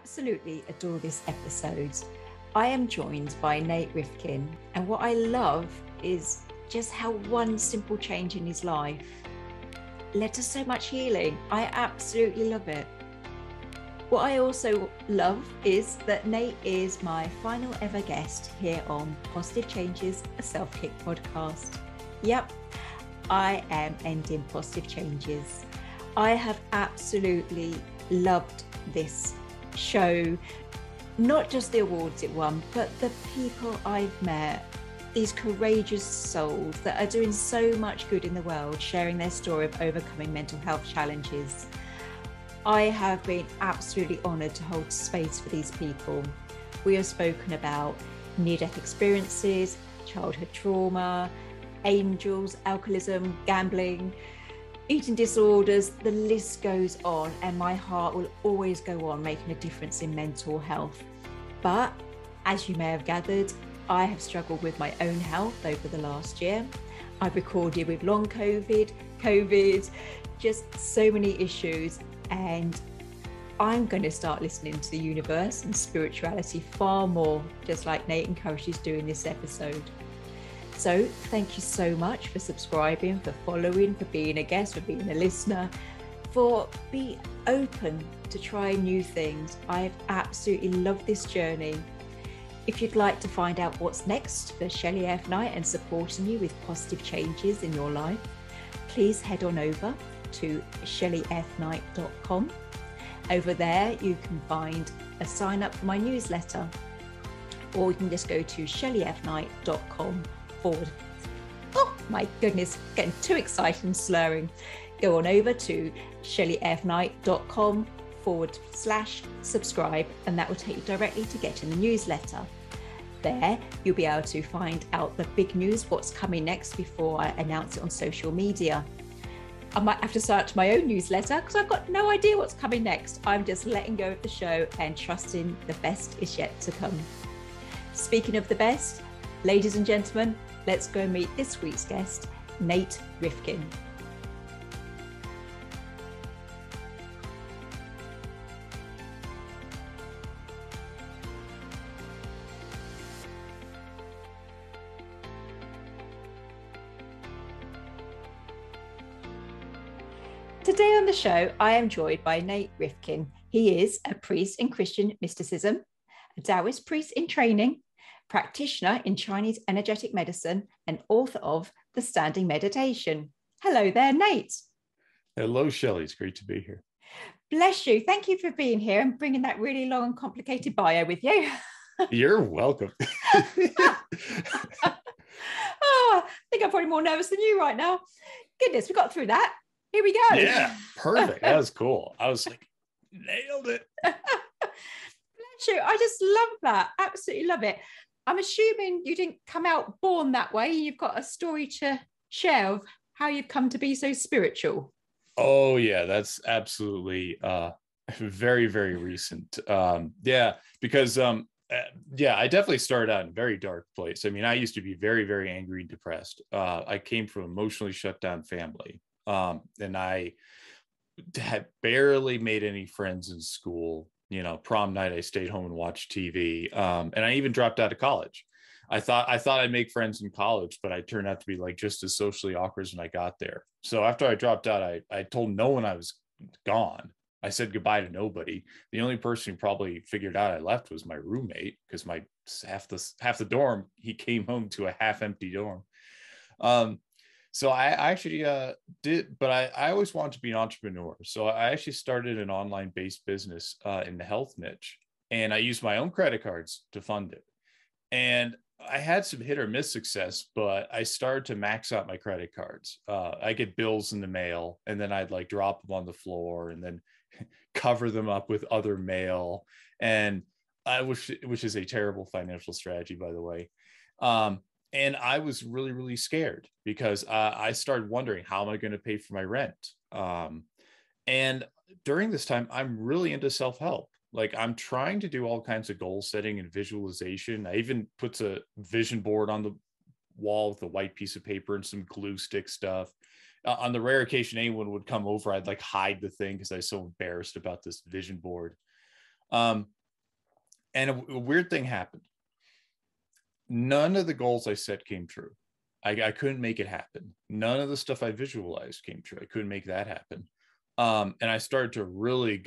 absolutely adore this episode. I am joined by Nate Rifkin, and what I love is just how one simple change in his life led to so much healing. I absolutely love it. What I also love is that Nate is my final ever guest here on Positive Changes, a self-kick podcast. Yep, I am ending Positive Changes. I have absolutely loved this show, not just the awards it won, but the people I've met, these courageous souls that are doing so much good in the world, sharing their story of overcoming mental health challenges. I have been absolutely honoured to hold space for these people. We have spoken about near-death experiences, childhood trauma, angels, alcoholism, gambling, eating disorders, the list goes on, and my heart will always go on making a difference in mental health. But as you may have gathered, I have struggled with my own health over the last year. I've recorded with long COVID, just so many issues, and I'm going to start listening to the universe and spirituality far more, just like Nate encourages doing this episode. So thank you so much for subscribing, for following, for being a guest, for being a listener, for being open to trying new things. I've absolutely loved this journey. If you'd like to find out what's next for Shelley F and supporting you with positive changes in your life, please head on over to shelleyfnight.com. Over there, you can find a sign up for my newsletter, or you can just go to shelleyfnight.com. Oh my goodness, getting too excited and slurring. Go on over to shelleyfnight.com/subscribe, and that will take you directly to getting the newsletter. There, you'll be able to find out the big news, what's coming next, before I announce it on social media. I might have to start my own newsletter because I've got no idea what's coming next. I'm just letting go of the show and trusting the best is yet to come. Speaking of the best, ladies and gentlemen, let's go and meet this week's guest, Nate Rifkin. Today on the show, I am joined by Nate Rifkin. He is a priest in Christian mysticism, a Daoist priest in training, practitioner in Chinese energetic medicine, and author of The Standing Meditation. Hello there, Nate. Hello, Shelley. It's great to be here. Bless you. Thank you for being here and bringing that really long and complicated bio with you. You're welcome. Oh, I think I'm probably more nervous than you right now. Goodness, we got through that. Here we go. Yeah, perfect. That was cool. I was like, nailed it. Bless you. I just love that. Absolutely love it. I'm assuming you didn't come out born that way. You've got a story to share of how you've come to be so spiritual. Oh, yeah, that's absolutely very, very recent. Because I definitely started out in a very dark place. I mean, I used to be very, very angry and depressed. I came from an emotionally shut down family. And I had barely made any friends in school. You know, prom night, I stayed home and watched TV. And I even dropped out of college. I thought I'd make friends in college, but I turned out to be like just as socially awkward when I got there. So after I dropped out, I told no one I was gone. I said goodbye to nobody. The only person who probably figured out I left was my roommate, because my half the dorm, he came home to a half empty dorm. So I actually did, but I always wanted to be an entrepreneur. So I actually started an online-based business in the health niche, and I used my own credit cards to fund it. And I had some hit or miss success, but I started to max out my credit cards. I get bills in the mail, and then I'd like drop them on the floor and then cover them up with other mail. And which is a terrible financial strategy, by the way. And I was really, really scared because I started wondering, how am I going to pay for my rent? And during this time, I'm really into self-help. Like, I'm trying to do all kinds of goal setting and visualization. I even put a vision board on the wall with a white piece of paper and some glue stick stuff. On the rare occasion anyone would come over, I'd like hide the thing because I was so embarrassed about this vision board. Um, and a weird thing happened. None of the goals I set came true. I couldn't make it happen. None of the stuff I visualized came true. I couldn't make that happen. And I started to really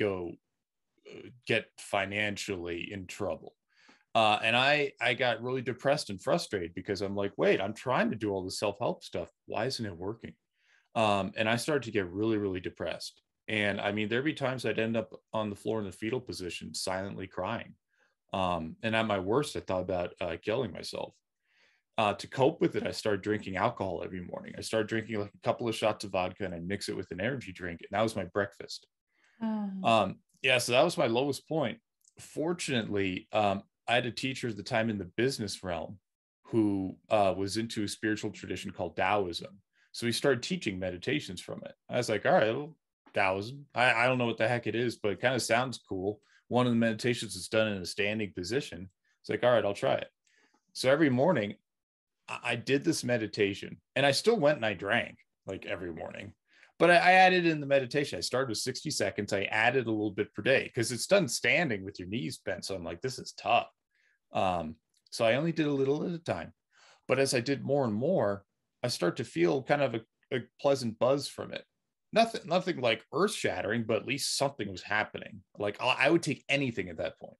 get financially in trouble. And I got really depressed and frustrated because I'm like, wait, I'm trying to do all the self-help stuff. Why isn't it working? And I started to get really, really depressed. And I mean, there'd be times I'd end up on the floor in the fetal position, silently crying. And at my worst, I thought about killing myself. To cope with it, I started drinking alcohol every morning. I started drinking like a couple of shots of vodka and I mix it with an energy drink. And that was my breakfast. Yeah, so that was my lowest point. Fortunately, I had a teacher at the time in the business realm who was into a spiritual tradition called Daoism. So he started teaching meditations from it. I was like, all right, well, Daoism. I don't know what the heck it is, but it kind of sounds cool. One of the meditations is done in a standing position. It's like, all right, I'll try it. So every morning I did this meditation and I still went and I drank like every morning, but I added in the meditation. I started with 60 seconds. I added a little bit per day because it's done standing with your knees bent. So I'm like, this is tough. So I only did a little at a time, but as I did more and more, I start to feel kind of a pleasant buzz from it. Nothing like earth shattering, but at least something was happening. Like I would take anything at that point.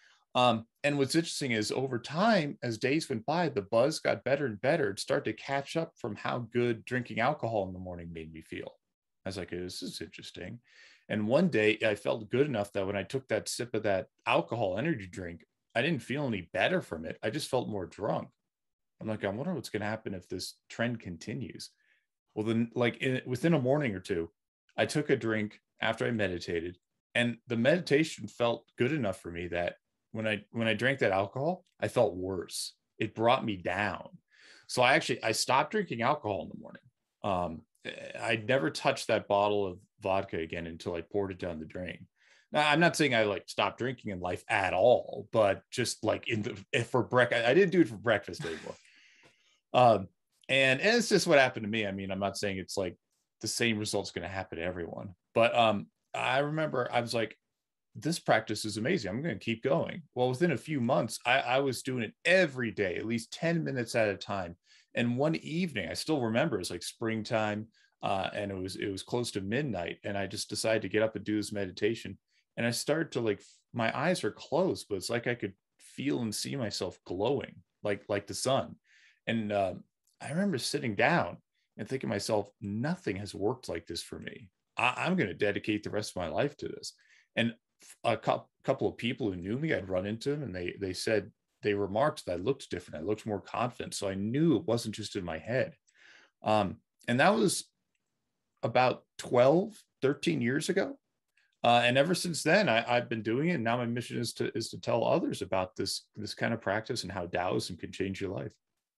And what's interesting is over time, as days went by, the buzz got better and better. It started to catch up from how good drinking alcohol in the morning made me feel. I was like, this is interesting. And one day I felt good enough that when I took that sip of that alcohol energy drink, I didn't feel any better from it. I just felt more drunk. I'm like, I wonder what's going to happen if this trend continues. Well, then within a morning or two, I took a drink after I meditated, and the meditation felt good enough for me that when I drank that alcohol, I felt worse. It brought me down. So I stopped drinking alcohol in the morning. I never touched that bottle of vodka again until I poured it down the drain. Now, I'm not saying I like stopped drinking in life at all, but just like for breakfast, I didn't do it for breakfast anymore. And it's just what happened to me. I mean, I'm not saying it's like the same result's going to happen to everyone, but I remember I was like, this practice is amazing. I'm going to keep going. Well, within a few months, I was doing it every day, at least 10 minutes at a time. And one evening, I still remember, it was like springtime, and it was close to midnight. And I just decided to get up and do this meditation. And I started to my eyes are closed, but it's like I could feel and see myself glowing like the sun. And I remember sitting down and thinking to myself, nothing has worked like this for me. I'm going to dedicate the rest of my life to this. And a couple of people who knew me, I'd run into them, and they remarked that I looked different. I looked more confident. So I knew it wasn't just in my head. And that was about 12, 13 years ago. And ever since then, I've been doing it. And now my mission is to tell others about this kind of practice and how Taoism can change your life.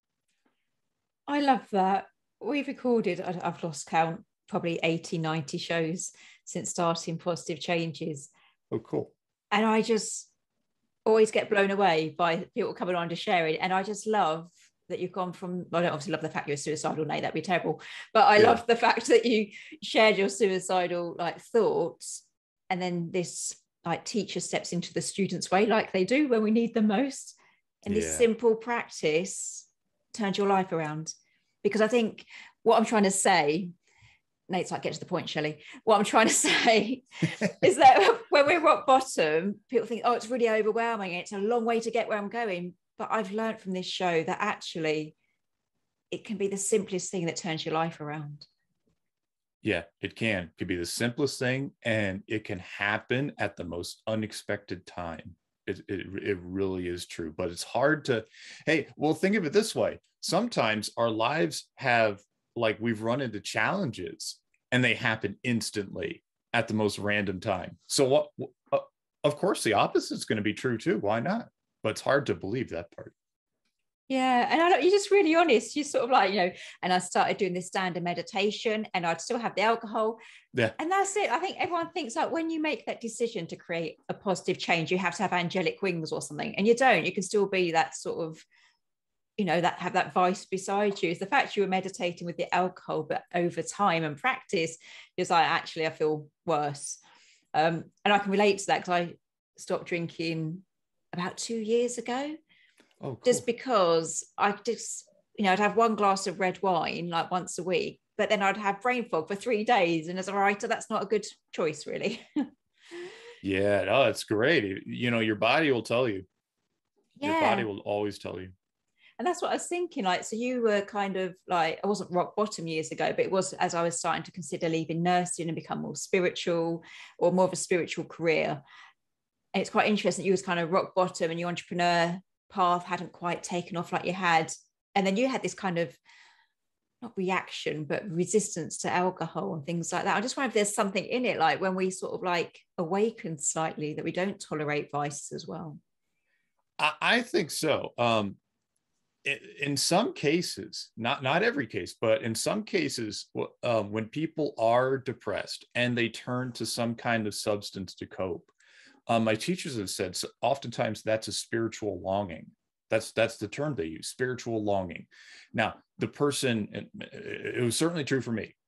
I love that. We've recorded, I've lost count, probably 80, 90 shows since starting Positive Changes. Oh, cool. And I just always get blown away by people coming on to share it. And I just love that you've gone from, I don't obviously love the fact you're suicidal, Nate, that'd be terrible. But I love the fact that you shared your suicidal thoughts. And then this teacher steps into the student's way like they do when we need them most. And this simple practice turned your life around. Because I think what I'm trying to say, Nate's like, get to the point, Shelley. What I'm trying to say is that when we're rock bottom, people think, oh, it's really overwhelming. It's a long way to get where I'm going. But I've learned from this show that actually it can be the simplest thing that turns your life around. Yeah, it can. It could be the simplest thing, and it can happen at the most unexpected time. It really is true, but it's hard to, hey, well, think of it this way. Sometimes our lives have, we've run into challenges and they happen instantly at the most random time. So of course, the opposite is going to be true too. Why not? But it's hard to believe that part. Yeah. And I know you're just really honest. You're sort of and I started doing this standard meditation and I'd still have the alcohol. Yeah. And that's it. I think everyone thinks when you make that decision to create a positive change, you have to have angelic wings or something. And you don't. You can still be that sort of, that have that vice beside you. It's the fact you were meditating with the alcohol, but over time and practice, you're like, actually, I feel worse. And I can relate to that because stopped drinking about 2 years ago. Oh, cool. Just because I just, I'd have one glass of red wine like once a week, but then I'd have brain fog for 3 days. And as a writer, that's not a good choice, really. Yeah, no, that's great. Your body will tell you. Your body Yeah. will always tell you. And that's what I was thinking. Like, so you were kind of like, I wasn't rock bottom years ago, but it was as I was starting to consider leaving nursing and become more spiritual, or more of a spiritual career. And it's quite interesting that you was kind of rock bottom and your entrepreneur path hadn't quite taken off like you had. And then you had this kind of, not reaction, but resistance to alcohol and things like that. I just wonder if there's something in it, like when we sort of like awaken slightly, that we don't tolerate vices as well. I think so. In some cases, not every case, but in some cases, when people are depressed and they turn to some kind of substance to cope, my teachers have said so oftentimes that's a spiritual longing. That's the term they use, spiritual longing. Now, the person, it was certainly true for me.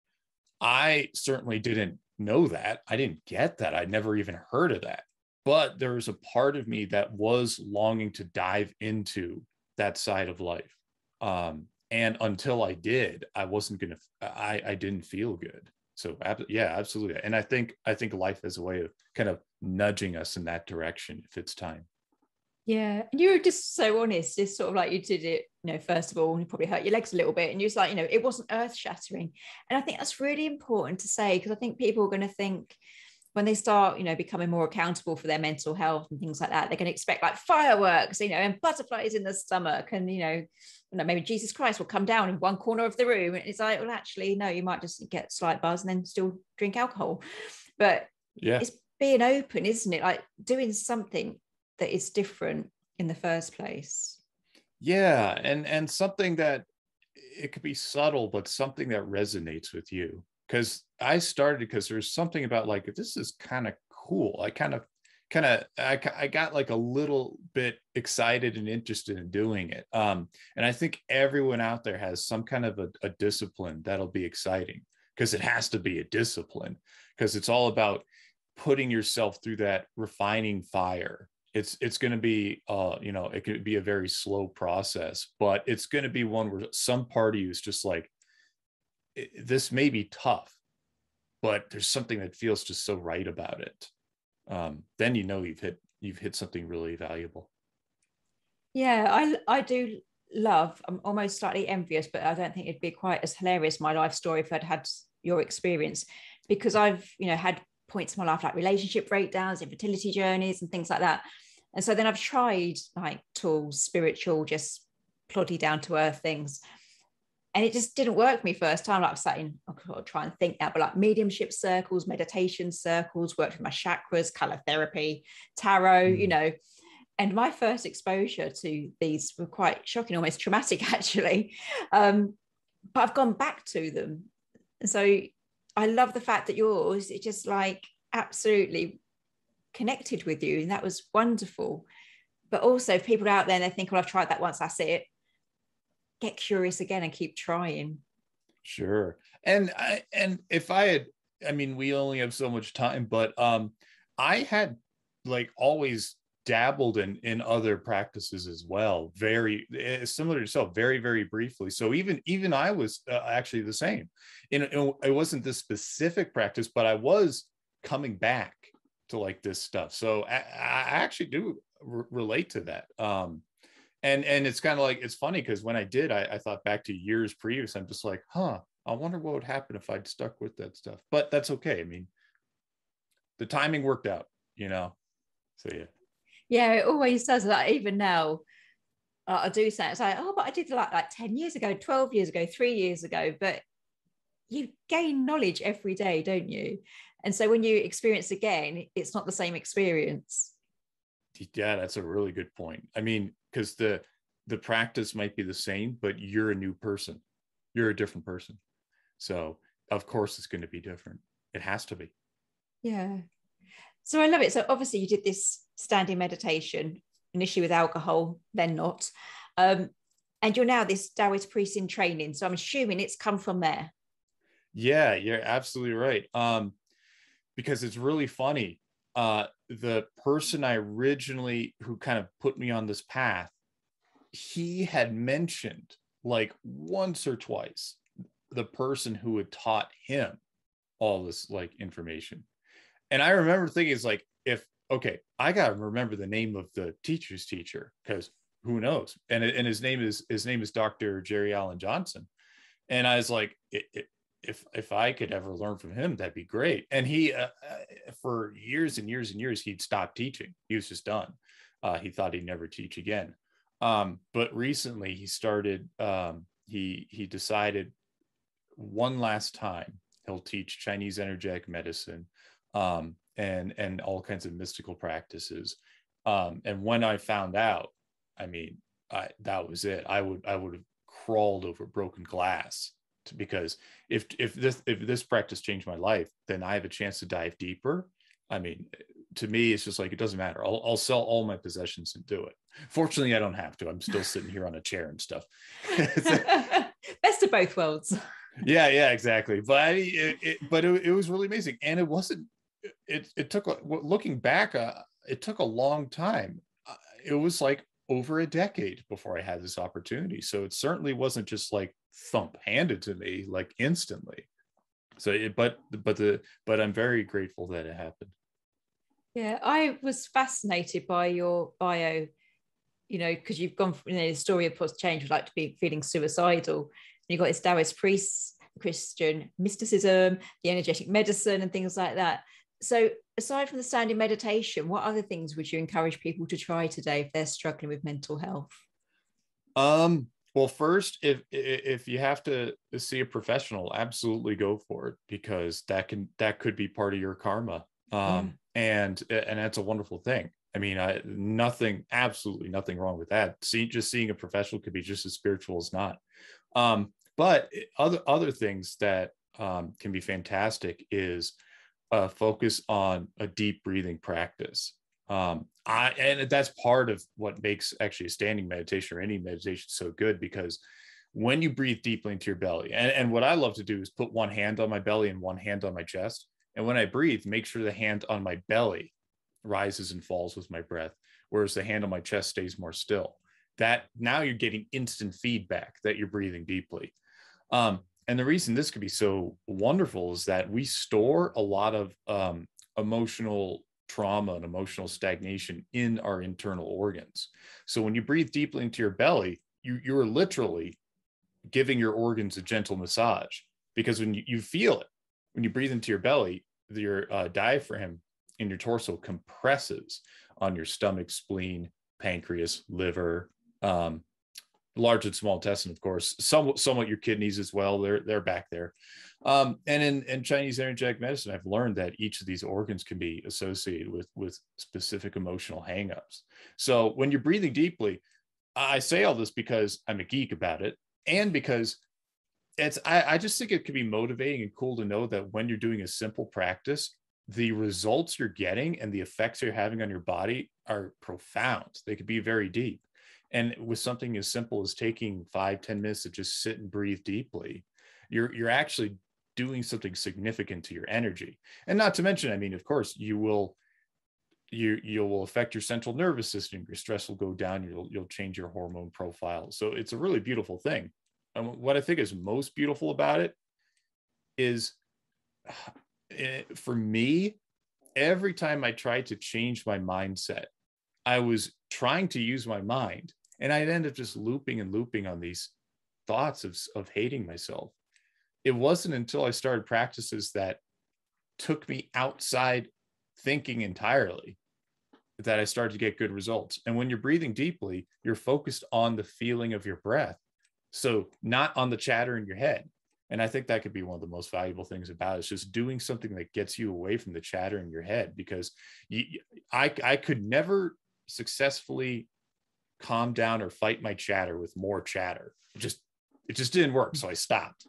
I certainly didn't know that. I didn't get that. I'd never even heard of that. But there was a part of me that was longing to dive into that side of life. And until I did, I wasn't going to, I didn't feel good. So yeah, absolutely. And I think life has a way of kind of nudging us in that direction if it's time. Yeah. And you were just so honest. It's sort of like you did it, first of all, you probably hurt your legs a little bit. And you're just like, it wasn't earth shattering. And I think that's really important to say, because I think people are going to think when they start, becoming more accountable for their mental health and things like that, they're going to expect like fireworks, and butterflies in the stomach. And, maybe Jesus Christ will come down in one corner of the room. And it's like, well, actually, no, you might just get slight buzz and then still drink alcohol. But yeah, it's being open, isn't it? Like doing something that is different in the first place. Yeah. And something that it could be subtle, but something that resonates with you. Because I started because there's something about like, this is kind of cool. I got like a little bit excited and interested in doing it. And I think everyone out there has some kind of a discipline that'll be exciting, because it has to be a discipline, because it's all about putting yourself through that refining fire. It's going to be, it could be a very slow process, but it's going to be one where some part of you is just like, this may be tough, but there's something that feels just so right about it. Then you've hit something really valuable. Yeah, I do love. I'm almost slightly envious, but I don't think it'd be quite as hilarious my life story if I'd had your experience, because I've had points in my life like relationship breakdowns, infertility journeys, and things like that. And so then I've tried like tools, spiritual, just ploddy down to earth things. And it just didn't work for me first time. Like I was saying, I'll try and think now, but like mediumship circles, meditation circles, worked with my chakras, color therapy, tarot, and my first exposure to these were quite shocking, almost traumatic actually. But I've gone back to them. And so I love the fact that yours, it just like absolutely connected with you. And that was wonderful. But also if people are out there and they think, well, I've tried that once, that's it. Get curious again and keep trying. Sure. And if I had, we only have so much time, but I had like always dabbled in other practices as well, very similar to yourself, very, very briefly. So even I was actually the same. It wasn't this specific practice, but I was coming back to like this stuff. So I actually do relate to that. And it's kind of like, it's funny because when I did, I thought back to years previous. I'm just like, I wonder what would happen if I'd stuck with that stuff. But that's okay. The timing worked out, So yeah. Yeah, it always does that. Even now, I do say it's like, but I did like 10 years ago, 12 years ago, 3 years ago. But you gain knowledge every day, don't you? And so when you experience again, it's not the same experience. Yeah, that's a really good point. Because the practice might be the same, but you're a new person. You're a different person. So of course it's going to be different. It has to be. Yeah. So I love it. So obviously you did this standing meditation, initially with alcohol, then not. And you're now this Daoist priest in training. So I'm assuming it's come from there. Yeah, you're absolutely right. Because it's really funny. the person I originally, who kind of put me on this path, he had mentioned like once or twice the person who had taught him all this like information. And I remember thinking, it's like, I got to remember the name of the teacher's teacher, because who knows? And his name is Dr. Jerry Allen Johnson. And I was like, if I could ever learn from him, that'd be great. And he, for years and years and years, he'd stopped teaching. He was just done. He thought he'd never teach again. But recently he started, he decided one last time he'll teach Chinese energetic medicine, and all kinds of mystical practices. And when I found out, I mean, that was it. I would have crawled over broken glass, because if this practice changed my life, then I have a chance to dive deeper. I mean, to me, it's just like, it doesn't matter. I'll sell all my possessions and do it. Fortunately, I don't have to. I'm still sitting here on a chair and stuff. Best of both worlds. Yeah, exactly. But it was really amazing. And it wasn't, it took, looking back, it took a long time. It was like over a decade before I had this opportunity. So it certainly wasn't just like thump handed to me like instantly. So but I'm very grateful that it happened. Yeah, I was fascinated by your bio, because you've gone from, the story of post change would like to be feeling suicidal. You've got this Daoist priest, Christian mysticism, the energetic medicine, and things like that. So aside from the standing meditation, what other things would you encourage people to try today if they're struggling with mental health? Well, first, if you have to see a professional, absolutely go for it, because that could be part of your karma. And that's a wonderful thing. I mean, absolutely nothing wrong with that. Just seeing a professional could be just as spiritual as not. But other things that can be fantastic is focus on a deep breathing practice. And that's part of what makes actually a standing meditation or any meditation so good, because when you breathe deeply into your belly, and what I love to do is put one hand on my belly and one hand on my chest. And when I breathe, make sure the hand on my belly rises and falls with my breath, whereas the hand on my chest stays more still. That now you're getting instant feedback that you're breathing deeply. And the reason this could be so wonderful is that we store a lot of emotional trauma and emotional stagnation in our internal organs. So when you breathe deeply into your belly, you're literally giving your organs a gentle massage, because when you feel it, when you breathe into your belly, your diaphragm in your torso compresses on your stomach, spleen, pancreas, liver, large and small intestine, of course, somewhat your kidneys as well. They're back there. And in Chinese energetic medicine, I've learned that each of these organs can be associated with specific emotional hangups. So when you're breathing deeply, I say all this because I'm a geek about it, and because I just think it could be motivating and cool to know that when you're doing a simple practice, the results you're getting and the effects you're having on your body are profound. They could be very deep. And with something as simple as taking 5-10 minutes to just sit and breathe deeply, you're actually doing something significant to your energy. And not to mention, I mean, of course, you will affect your central nervous system. Your stress will go down. You'll change your hormone profile. So it's a really beautiful thing. And what I think is most beautiful about it is, for me, every time I tried to change my mindset, I was trying to use my mind, and I'd end up just looping and looping on these thoughts of hating myself. It wasn't until I started practices that took me outside thinking entirely that I started to get good results. And when you're breathing deeply, you're focused on the feeling of your breath, so not on the chatter in your head. And I think that could be one of the most valuable things about it, is just doing something that gets you away from the chatter in your head, because I could never successfully calm down or fight my chatter with more chatter. It just didn't work. So I stopped.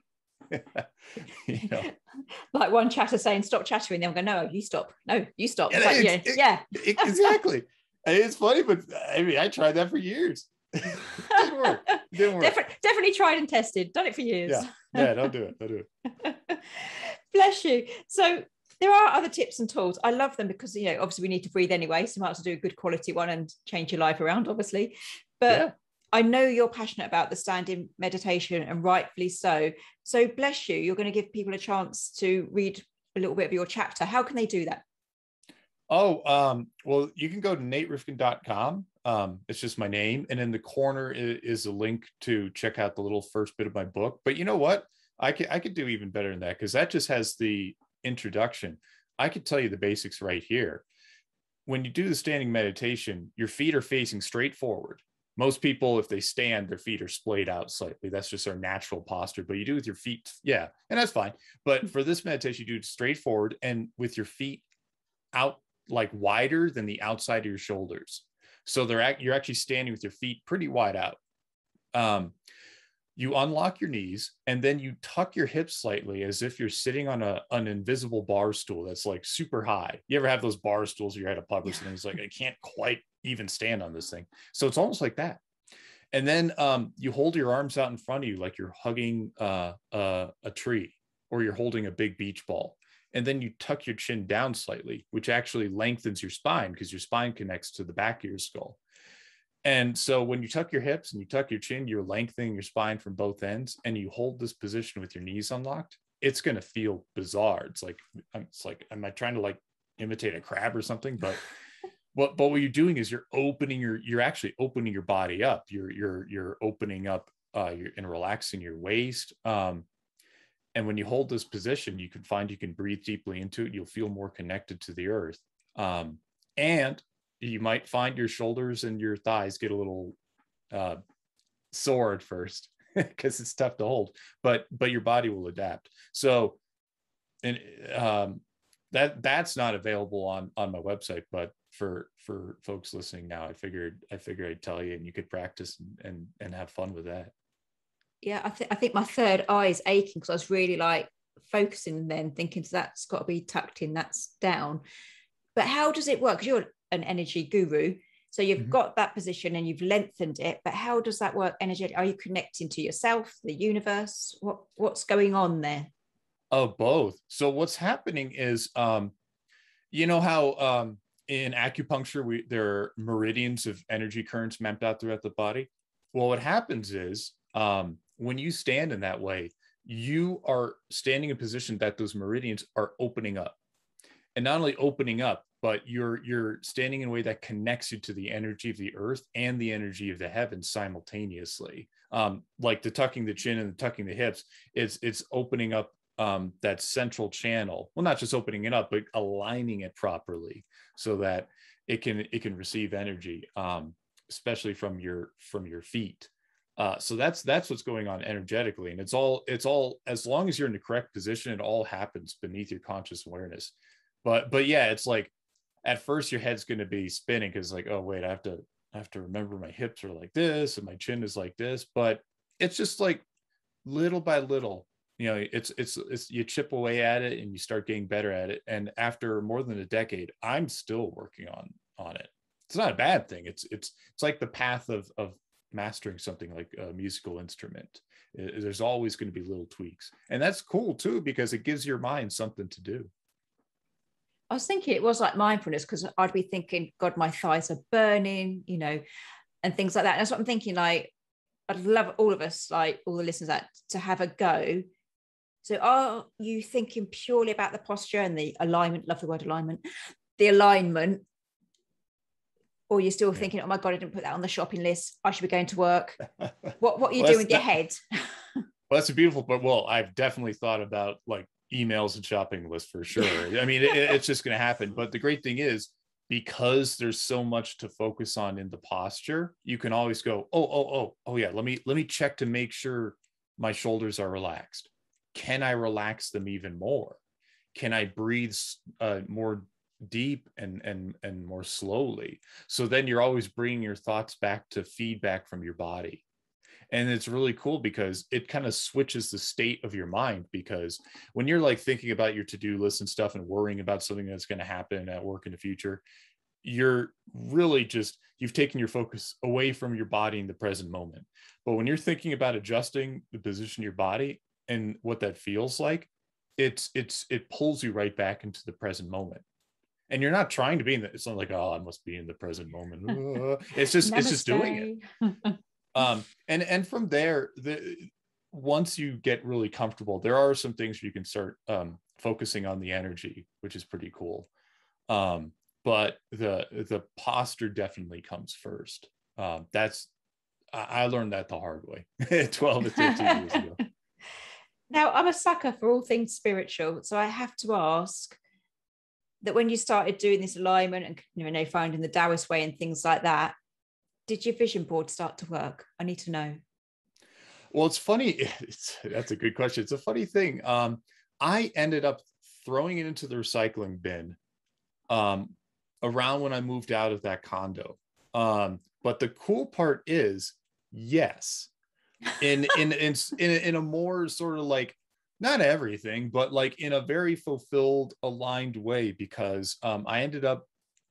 Like one chatter saying, stop chattering. Then I'm going, no, you stop. No, you stop. Yeah. Exactly. It's funny, but I mean, I tried that for years. Didn't work. Definitely tried and tested. Done it for years. Yeah. Don't do it. Bless you. So There are other tips and tools. I love them because, obviously we need to breathe anyway. So you might as well do a good quality one and change your life around, obviously. But Yeah. I know you're passionate about the standing meditation, and rightfully so. So bless you. You're going to give people a chance to read a little bit of your chapter. How can they do that? Well, you can go to naterifkin.com. It's just my name. And in the corner is a link to check out the little first bit of my book. But you know what? I could do even better than that, because that just has the introduction. I could tell you the basics right here. When you do the standing meditation, your feet are facing straight forward. Most people, if they stand, their feet are splayed out slightly. That's just our natural posture. But you do with your feet, yeah, and that's fine. But for this meditation, you do it straight forward and with your feet out, like wider than the outside of your shoulders. So you're actually standing with your feet pretty wide out. You unlock your knees and then you tuck your hips slightly as if you're sitting on an invisible bar stool that's like super high. You ever have those bar stools you're at a pub or something? It's like, I can't quite even stand on this thing. So it's almost like that. And then you hold your arms out in front of you like you're hugging a tree, or you're holding a big beach ball. And then you tuck your chin down slightly, which actually lengthens your spine because your spine connects to the back of your skull. And so when you tuck your hips and you tuck your chin, you're lengthening your spine from both ends, and you hold this position with your knees unlocked. It's going to feel bizarre. It's like, am I trying to like imitate a crab or something? But what you're doing is you're actually opening your body up. You're opening up and relaxing your waist. And when you hold this position, you can breathe deeply into it. You'll feel more connected to the earth. And you might find your shoulders and your thighs get a little sore at first because it's tough to hold, but your body will adapt. So, and that's not available on my website, but for folks listening now, I figured I'd tell you, and you could practice and have fun with that. Yeah, I think my third eye is aching because I was really like focusing and then thinking, so that's got to be tucked in, that's down. But how does it work? Because you're an energy guru, so you've got that position and you've lengthened it, but how does that work energetically? Are you connecting to yourself, the universe? What's going on there? Oh, both. So what's happening is you know how in acupuncture there are meridians of energy currents mapped out throughout the body. Well, what happens is when you stand in that way, you are standing in a position that those meridians are opening up. And not only opening up, but you're standing in a way that connects you to the energy of the earth and the energy of the heavens simultaneously. Like the tucking the chin and the tucking the hips, it's opening up that central channel. Well, not just opening it up, but aligning it properly so that it can receive energy, especially from your feet. So that's what's going on energetically, and it's all as long as you're in the correct position, it all happens beneath your conscious awareness. But yeah, it's like at first your head's going to be spinning because like, oh wait, I have to remember my hips are like this and my chin is like this. But it's just like little by little, it's you chip away at it and you start getting better at it. And after more than a decade, I'm still working on it. It's not a bad thing. It's like the path of mastering something like a musical instrument. There's always going to be little tweaks, and that's cool too because it gives your mind something to do. I was thinking it was like mindfulness because I'd be thinking, God, my thighs are burning, and things like that. And that's what I'm thinking. Like, I'd love all of us, like all the listeners, to have a go. So, are you thinking purely about the posture and the alignment? Love the word alignment. The alignment, or you're still thinking, oh my God, I didn't put that on the shopping list. I should be going to work. What are you doing with your head? Well, that's a beautiful, but I've definitely thought about like emails and shopping lists for sure. I mean, it's just going to happen. But the great thing is, because there's so much to focus on in the posture, you can always go, oh yeah, let me check to make sure my shoulders are relaxed. Can I relax them even more? Can I breathe more deep and more slowly? So then you're always bringing your thoughts back to feedback from your body. And it's really cool because it kind of switches the state of your mind, because when you're like thinking about your to-do list and stuff and worrying about something that's going to happen at work in the future, you're really you've taken your focus away from your body in the present moment. But when you're thinking about adjusting the position of your body and what that feels like, it pulls you right back into the present moment. And you're not trying to be in the, it's not like, oh, I must be in the present moment. It's just doing it. And from there, once you get really comfortable, there are some things you can start focusing on the energy, which is pretty cool. But the posture definitely comes first. I learned that the hard way 12 to 13 years ago. Now, I'm a sucker for all things spiritual, so I have to ask that when you started doing this alignment and, you know, finding the Daoist way and things like that, did your vision board start to work? I need to know. Well, it's funny. That's a good question. It's a funny thing. I ended up throwing it into the recycling bin around when I moved out of that condo. But the cool part is, yes, in a more sort of like, not everything, but like in a very fulfilled, aligned way, because I ended up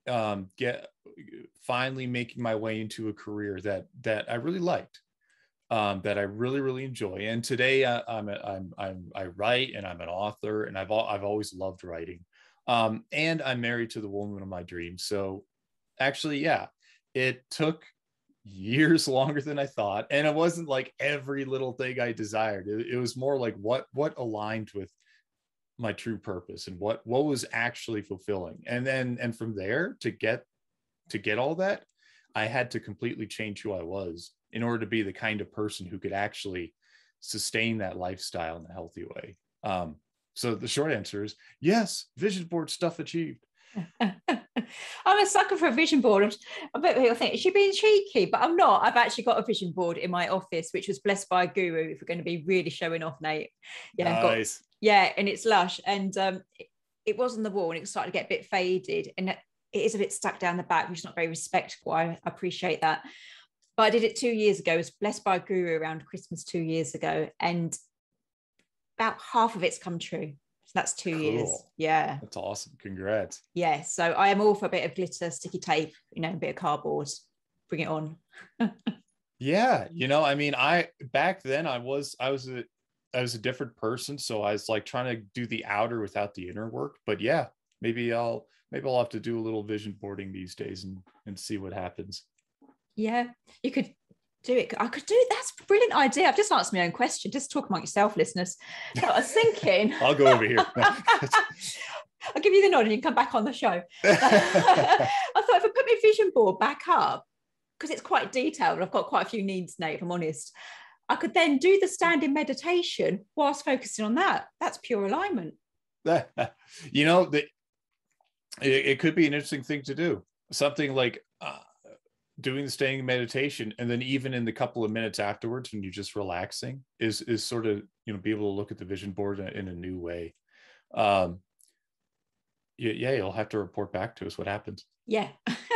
finally making my way into a career that I really liked, that I really enjoy. And today I write, and I'm an author, and I've always loved writing. And I'm married to the woman of my dreams. So actually, yeah, it took years longer than I thought. And it wasn't like every little thing I desired. It was more like what aligned with my true purpose and what was actually fulfilling. And from there, to get all that, I had to completely change who I was in order to be the kind of person who could actually sustain that lifestyle in a healthy way. So the short answer is yes, vision board stuff achieved. I'm a sucker for a vision board. I bet people think, is she being cheeky? But I'm not. I've actually got a vision board in my office, which was blessed by a guru, if we're going to be really showing off, Nate. Yeah, nice. And it's lush. And it was on the wall, and it started to get a bit faded. And it is a bit stuck down the back, which is not very respectful. I appreciate that. But I did it 2 years ago. I was blessed by a guru around Christmas 2 years ago. And about half of it's come true. That's 2 years. Yeah. That's awesome. Congrats. Yeah. So I am all for a bit of glitter, sticky tape, a bit of cardboard. Bring it on. Yeah. I mean, back then I was a different person. So I was like trying to do the outer without the inner work. But yeah, maybe I'll have to do a little vision boarding these days and see what happens. Yeah. You could do it. I could do it. That's a brilliant idea. I've just asked my own question. Just talk among yourself, listeners. So I was thinking. I'll go over here. I'll give you the nod and you can come back on the show. I thought if I put my vision board back up, because it's quite detailed, I've got quite a few needs, Nate, if I'm honest, I could then do the standing meditation whilst focusing on that. That's pure alignment. It could be an interesting thing to do. Something like doing the standing meditation, and then even in the couple of minutes afterwards when you're just relaxing is sort of be able to look at the vision board in a new way. You'll have to report back to us what happens. Yeah.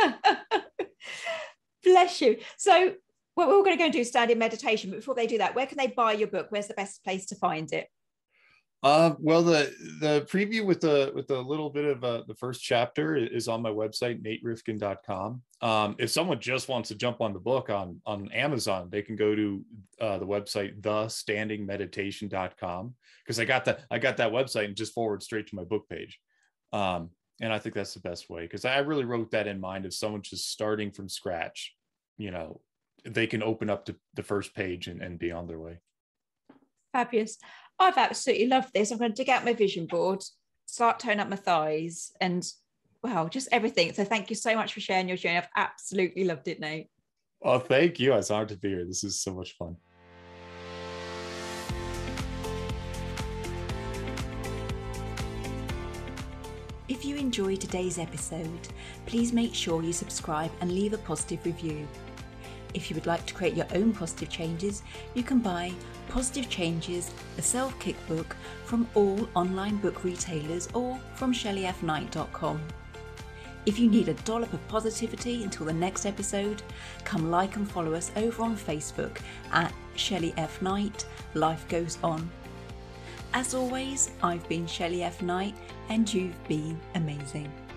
Bless you. So we're going to go and do standing meditation, but before they do that, where can they buy your book? Where's the best place to find it? Well, the preview with a little bit of the first chapter is on my website, naterifkin.com. If someone just wants to jump on the book on Amazon, they can go to the website, thestandingmeditation.com, because I got that website and just forward straight to my book page. And I think that's the best way, because I really wrote that in mind. If someone's just starting from scratch, they can open up to the first page and be on their way. Fabulous. I've absolutely loved this. I'm going to dig out my vision board, start toning up my thighs, and just everything. So thank you so much for sharing your journey. I've absolutely loved it, Nate. Oh, thank you. It's honored to be here. This is so much fun. If you enjoyed today's episode, please make sure you subscribe and leave a positive review. If you would like to create your own positive changes, you can buy Positive Changes, a self-kick book from all online book retailers or from ShelleyFnight.com. If you need a dollop of positivity until the next episode, come like and follow us over on Facebook at Shelley F. Nate, Life Goes On. As always, I've been Shelley F. Nate and you've been amazing.